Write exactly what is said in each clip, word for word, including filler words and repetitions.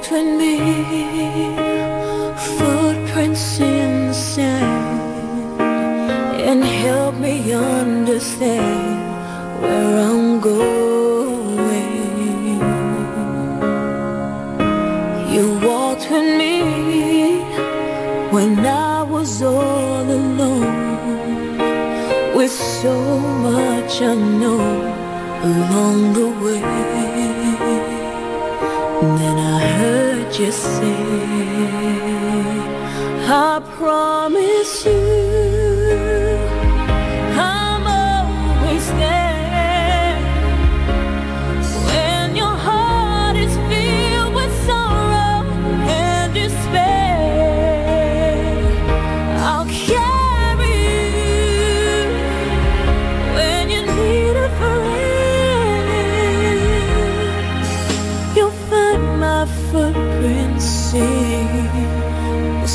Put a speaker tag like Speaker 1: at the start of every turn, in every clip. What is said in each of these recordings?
Speaker 1: walked with me, footprints in the sand, and helped me understand where I'm going. You walked with me when I was all alone, with so much unknown along the way. And then I heard you say, I promise you I'm always there. When your heart is filled with sorrow and despair, I'll carry you when you need a friend. You'll find my footprints in the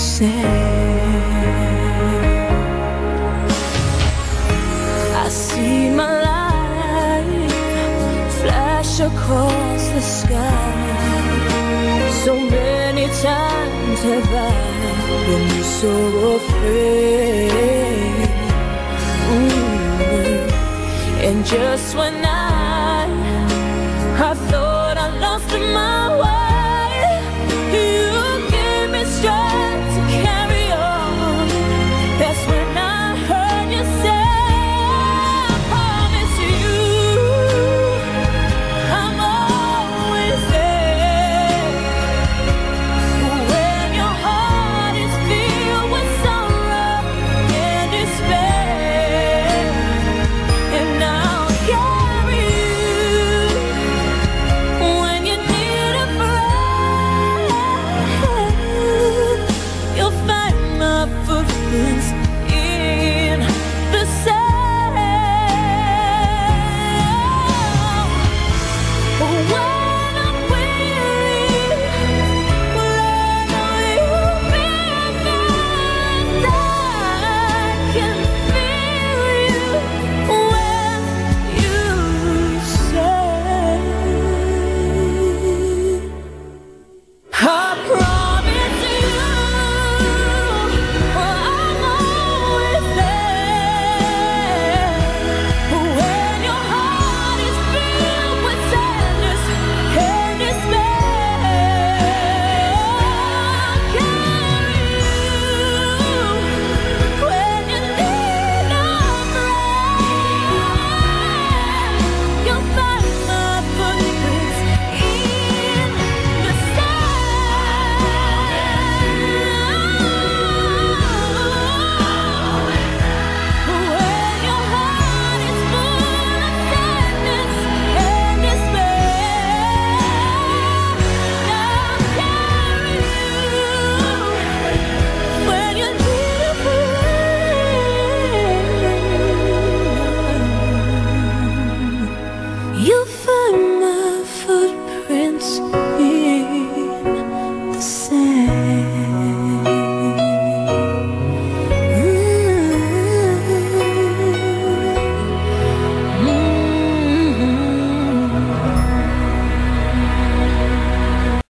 Speaker 1: sand. I see my light flash across the sky. So many times have I been so afraid. Mm. And just when I